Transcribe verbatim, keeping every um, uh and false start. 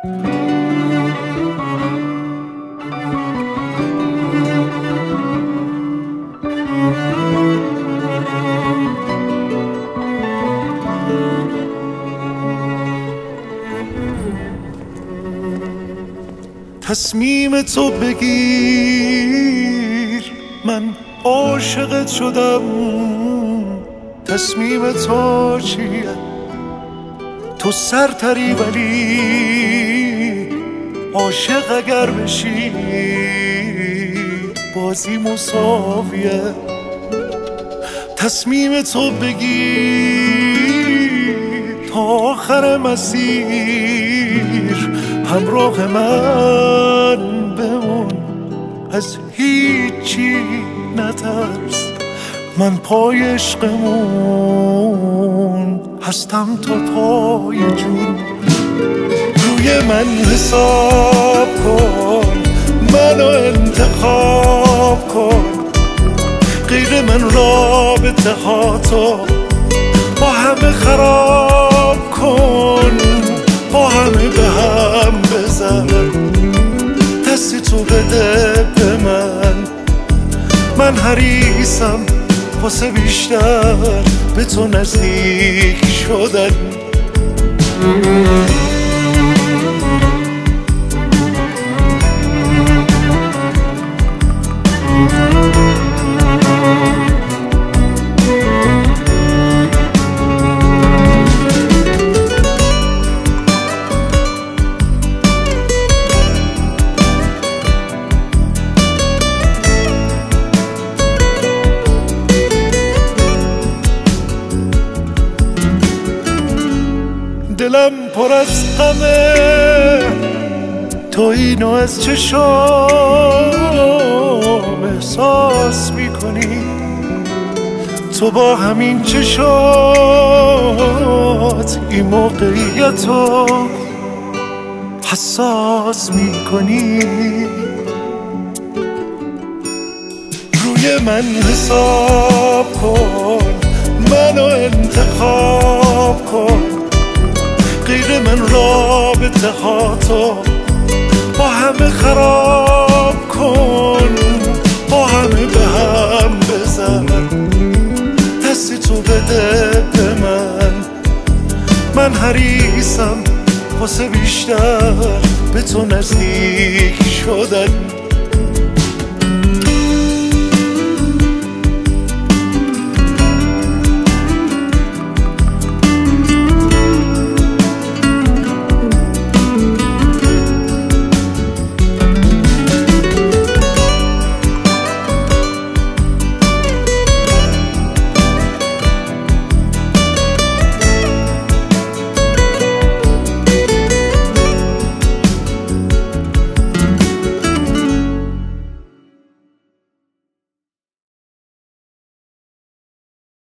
تصمیم تو بگیر، من عاشقت شدم. تصمیم تو چیه؟ تو سرتری ولی عاشق اگر بشی بازی مساویه. تصمیم تو بگیر تا آخر مسیر همراه من بمون، از هیچی نترس، من پای عشقمون هستم تا پای جون. روی من حساب کن، منو انتخاب کن، غیر من رابطه ها تو با همه خراب کن، با همه به هم بزن، دستی تو بده به من. من حریصم واسه بیشتر به تو نزدیک شدن. دلم پر از غمه، تو اینو از چشام احساس میکنی، تو با همین چشات این موقعیتو حساس میکنی. روی من حساب کن، منو انتخاب کن، غیر من رابطه ها تو با همه خراب کن، با همه به هم بزن، دستی تو بده به من. من حریصم واسه بیشتر به تو نزدیک شدن.